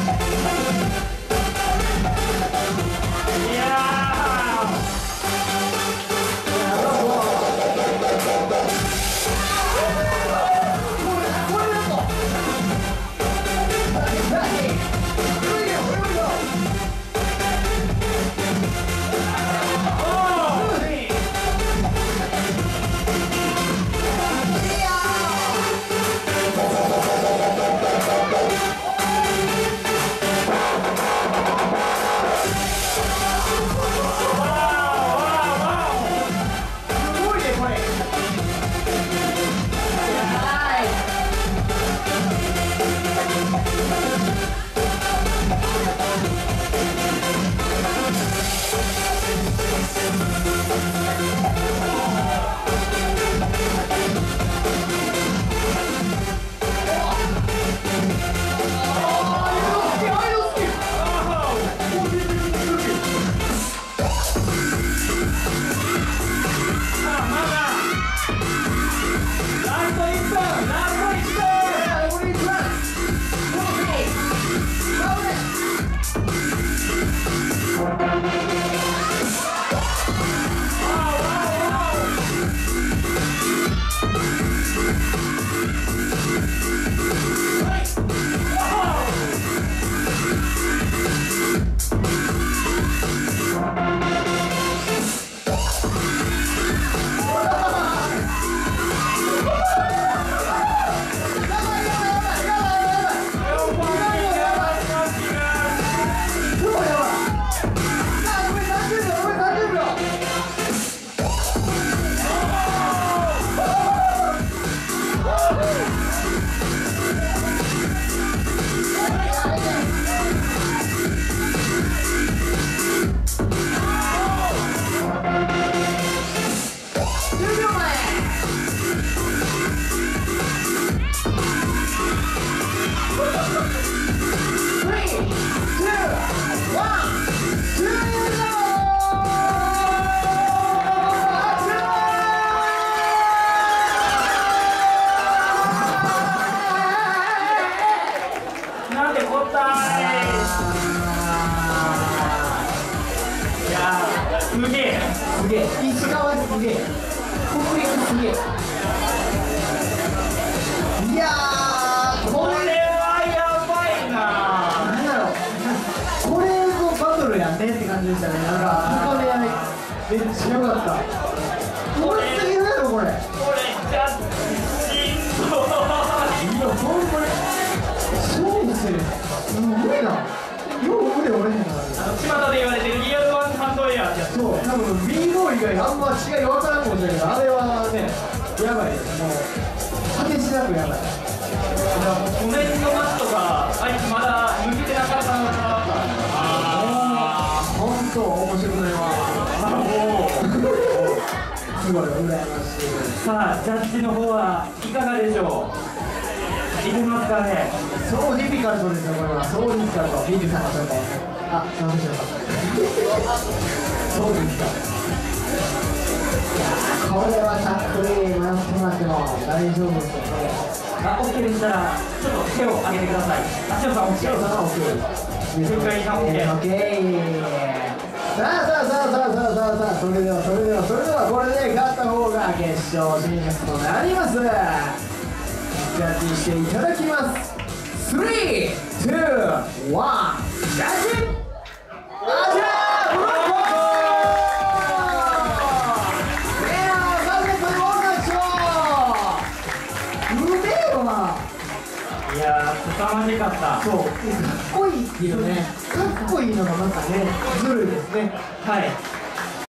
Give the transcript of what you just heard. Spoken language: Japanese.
すげえ、石川すげえ、北陸すげえ。いやー、これはやばいな。なんだろう、これぞバトルやねって感じでしたね。なんか高め合いめっちゃ良かった。うますぎるやろこれ。これじゃしんどい。いや、ほんまにそうですね。無理だ。よう腕折れへんな。 巷で言われてるリアルワンハンドエアー。 そう、多分 B ボーイ以外あんま違い分からんかもしれないけど、あれはね、やばいです。もう果てしなくやばい。 5年のマットがあいつまだ抜けてなかったのか。 本当面白くないわ。すごい羨ましい。 さあ、ジャッジの方はいかがでしょう。いけますかね。 そうディフィカルトですよ、これは。そうディフィカルト。ビビさんの紹介。あ、すいません。そうですか。これはタックル迷ってますよ。大丈夫ですよ、これ。 あ、OK でしたら、ちょっと手を挙げてください。あ、しおさん OK。 しおさんは OK。 了解さん OK。 さあ、それではこれで勝った方が決勝進出となります。ジャッジしていただきます。3、2、1、ジャッジ。あちゃー、ブロッコー。いやー、まずこれオーナーしょう。うめえわ。 いやー、凄まじかった。 そう、かっこいいっていうね。かっこいいのがまたね、ずるいですね。 はい。